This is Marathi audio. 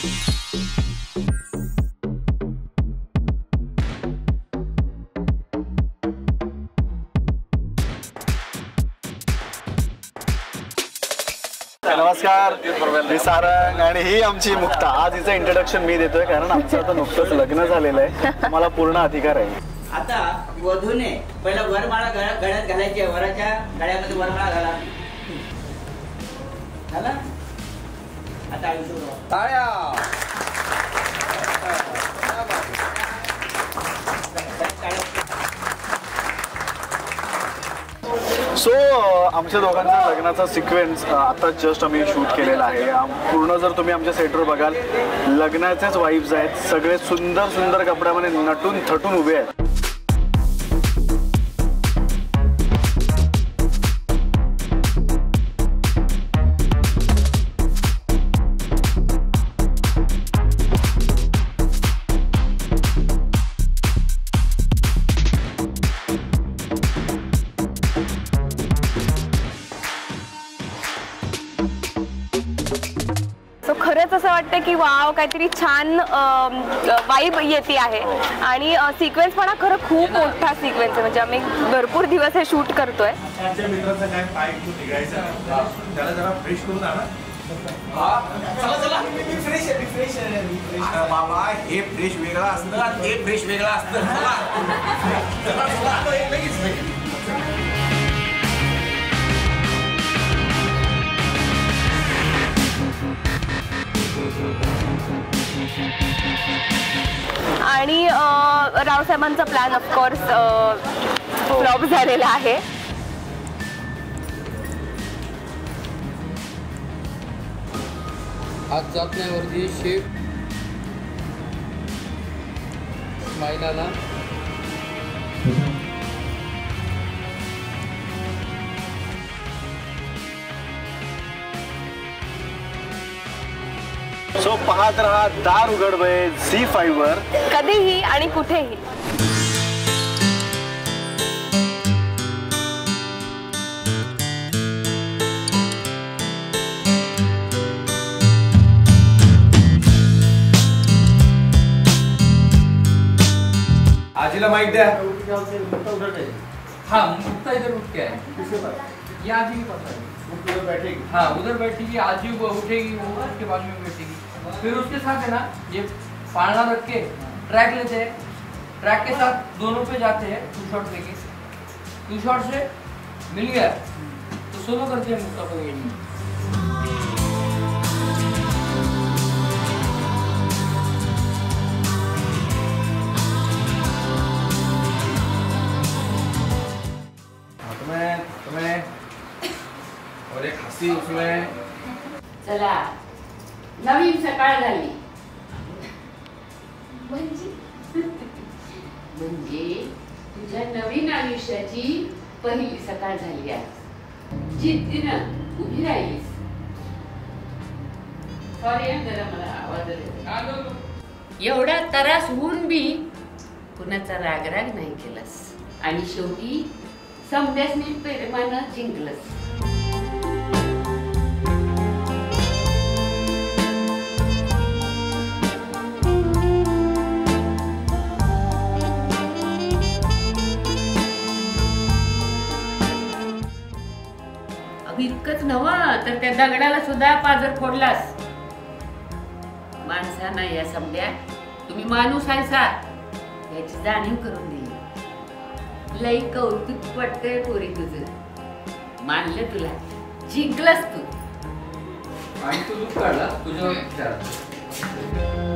नमस्कार, मी सारंग आणि ही आमची मुक्ता. आज हिचं इंट्रोडक्शन मी देतोय कारण आमचं आता नुकतंच लग्न झालेलं आहे. मला पूर्ण अधिकार आहे. आता वधूने पहिला वरमाळा गळ्यात घालायची, वराच्या गळ्यामध्ये वरमाळा घाला. झाला आता टाळ्या. सो आमच्या दोघांचा लग्नाचा सिक्वेन्स आता जस्ट आम्ही शूट केलेला आहे. पूर्ण जर तुम्ही आमच्या सेटवर बघाल, लग्नाचेच वाईब्स आहेत. सगळे सुंदर सुंदर कपड्यामध्ये नटून थटून उभे आहेत. खरंच असं वाटतं की वाव, काहीतरी छान वाईब येते आहे. आणि सिक्वेन्स पण खरं खूप मोठा सिक्वेन्स आहे. म्हणजे आम्ही भरपूर दिवस हे शूट करतोय. बाबा हे फ्रेश वेगळा असतं, हे फ्रेश वेगळा असतं. आणि रावसाहेबांचा प्लॅन ऑफकोर्स फ्लॉप झालेला आहे. आज जात नाही वरती शेफ स्माइलाला. सो पाहत रहा दार उघडवे झी5 वर, कधीही आणि कुठेही. आजीला माहित द्या. हाँ मुक्ता इधर उठ के है. ये आजी के पास है. उधर बैठेगी. हाँ उधर बैठेगी. आजी वो उठेगी, वो उसके बाद में बैठेगी. फिर उसके साथ है ना ये पालना रख के ट्रैक लेते हैं. ट्रैक के साथ दोनों पे जाते हैं. 2 शॉट लेके 2 शॉट से मिल गया तो सोलो करते हैं मुक्ता को. तुम्हें और एक हंसी उसमें. चला नवीन सकाळ झाली. म्हणजे तुझ्या नवीन आयुष्याची पहिली सकाळ झाली आज. जिद्दीनं उभी राहिलीस. सॉरी जरा मला आवाज एवढा त्रास होऊन बी कुणाचा रागराग नाही केलास. आणि शेवटी समध्यासनी प्रेमानं जिंकलंस. इतकंच नव्हं तर त्या दगडाला सुद्धा पाजर फोडलास. माणसाना या समध्या तुम्ही माणूस आहेसा याची जाणीव करून दिली. लई कौतुक वाटतंय पोरी तुझं. मानलं तुला, जिंकलंस तू. आणि तू लुक काढला तुझ्या